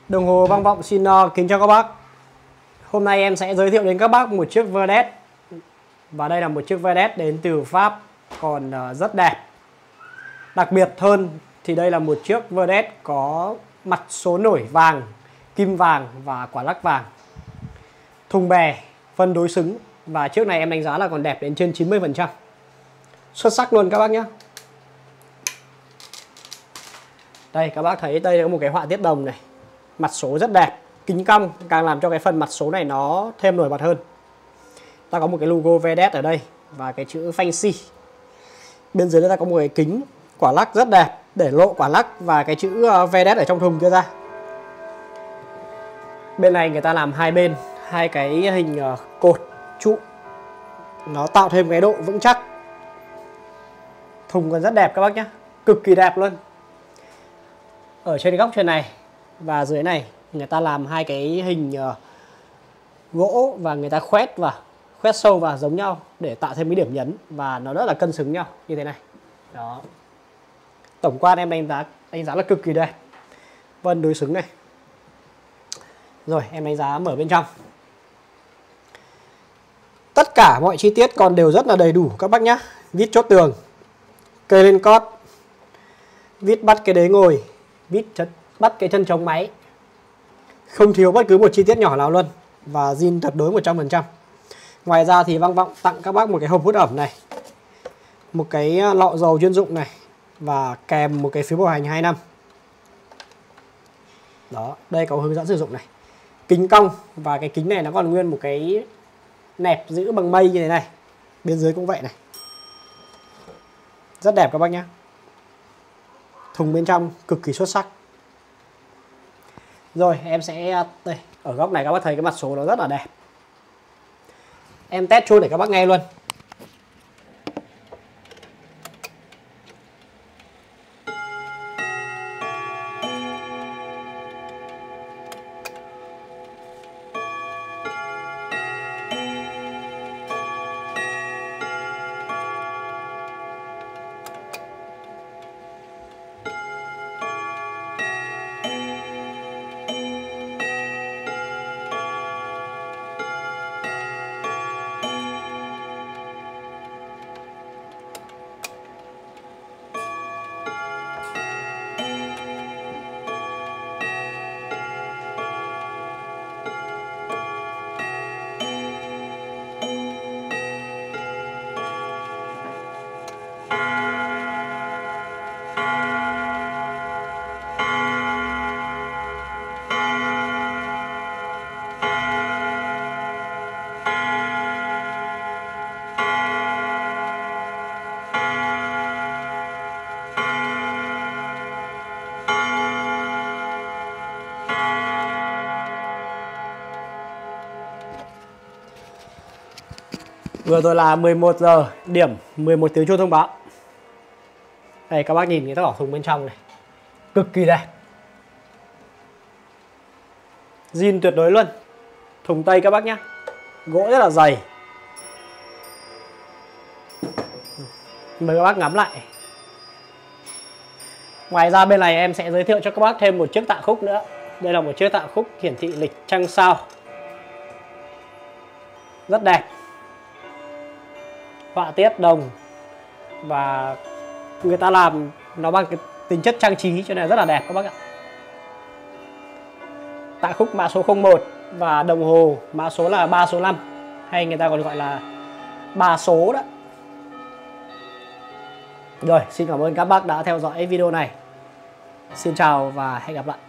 Đồng hồ Vang Vọng xin kính chào các bác. Hôm nay em sẽ giới thiệu đến các bác một chiếc Vedette. Và đây là một chiếc Vedette đến từ Pháp, còn rất đẹp. Đặc biệt hơn thì đây là một chiếc Vedette có mặt số nổi vàng, kim vàng và quả lắc vàng. Thùng bè, phân đối xứng. Và chiếc này em đánh giá là còn đẹp đến trên 90%. Xuất sắc luôn các bác nhé. Đây các bác thấy đây có một cái họa tiết đồng này. Mặt số rất đẹp, kính cong càng làm cho cái phần mặt số này nó thêm nổi bật hơn. Ta có một cái logo Vedette ở đây và cái chữ Fancy. Bên dưới đây ta có một cái kính quả lắc rất đẹp để lộ quả lắc và cái chữ Vedette ở trong thùng kia ra. Bên này người ta làm hai bên, hai cái hình cột trụ, nó tạo thêm cái độ vững chắc. Thùng còn rất đẹp các bác nhé, cực kỳ đẹp luôn. Ở trên góc trên này và dưới này người ta làm hai cái hình gỗ và người ta khoét sâu vào giống nhau để tạo thêm cái điểm nhấn và nó rất là cân xứng nhau như thế này. Đó. Tổng quan em đánh giá là cực kỳ đẹp. Vân đối xứng này. Rồi em đánh giá mở bên trong. Tất cả mọi chi tiết còn đều rất là đầy đủ các bác nhé. Vít chốt tường, kê lên cót, vít bắt cái đế ngồi, vít bắt cái chân chống máy. Không thiếu bất cứ một chi tiết nhỏ nào luôn. Và zin tuyệt đối 100%. Ngoài ra thì Vang Vọng tặng các bác một cái hộp hút ẩm này, một cái lọ dầu chuyên dụng này và kèm một cái phiếu bảo hành 2 năm. Đó, đây có hướng dẫn sử dụng này. Kính cong và cái kính này nó còn nguyên một cái nẹp giữ bằng mây như thế này. Bên dưới cũng vậy này. Rất đẹp các bác nhé. Thùng bên trong cực kỳ xuất sắc. Rồi em sẽ đây, ở góc này các bác thấy cái mặt số nó rất là đẹp. Em test chôn để các bác nghe luôn. Vừa rồi là 11 giờ điểm 11 tiếng chuông thông báo. Đây các bác nhìn cái vỏ thùng bên trong này. Cực kỳ đẹp. Zin tuyệt đối luôn. Thùng Tây các bác nhé. Gỗ rất là dày. Mời các bác ngắm lại. Ngoài ra bên này em sẽ giới thiệu cho các bác thêm một chiếc tạ khúc nữa. Đây là một chiếc tạ khúc hiển thị lịch trăng sao. Rất đẹp. Họa tiết đồng và người ta làm nó bằng cái tính chất trang trí cho nên rất là đẹp các bác ạ. Tạ khúc mã số 01 và đồng hồ mã số là 3 số 5 hay người ta còn gọi là 3 số đó. Rồi, xin cảm ơn các bác đã theo dõi video này. Xin chào và hẹn gặp lại.